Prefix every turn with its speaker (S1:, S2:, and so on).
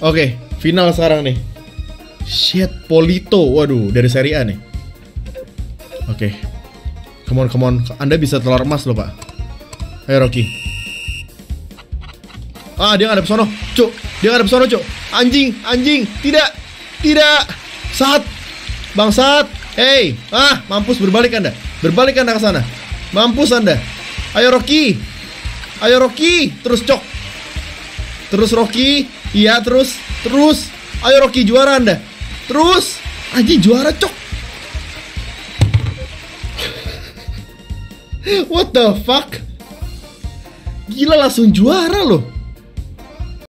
S1: Oke, final sekarang nih. Shit, Polito. Waduh, dari Serie A nih. Oke. Come on. Anda bisa telur emas loh, Pak. Ayo, Rocky. Ah, dia ngadep sono, Cuk. Anjing. Tidak. Saat. Bangsat. Hey, mampus berbalik Anda ke sana. Mampus Anda. Ayo Rocky. Terus Cok. Terus Rocky. Iya, terus. Ayo Rocky, juara Anda. Terus. Anjing, juara Cok. What the fuck? Gila, langsung juara loh.